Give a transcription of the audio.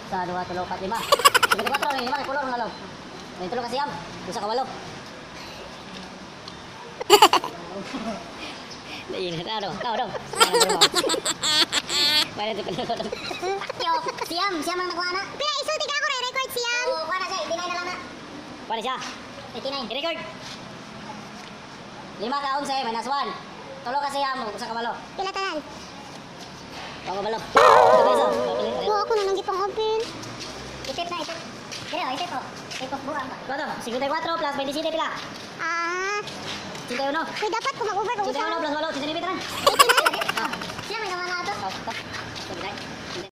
Sa 2, 3, 4, 5. 54 ni 5 kay kulor nga log. May tulo ka siyam. Usa ka 8. Dahil na daw. Kau daw. Pwede ito pala. Yo, siyam ang nakuha na. Pila isulti ka ako record siyam. Oo, kuha na siya. 89 na lang na. Kuha na siya. 89. I-record. 5 ka 11 minus 1. Tulo ka siyam. Usa ka 8. Pila tanan? Bago balok. Ito peso. Oo, ako na nang gipang open. Itip na, itip. Kaya, itip po. Itip buang. Ito, 54 plus 27 pila. Ah, 51. kaya dapat kung mag-over kung 51 plus 8, 79 tanan. 89? Siya may naman na ito. Oh, ito. Ito,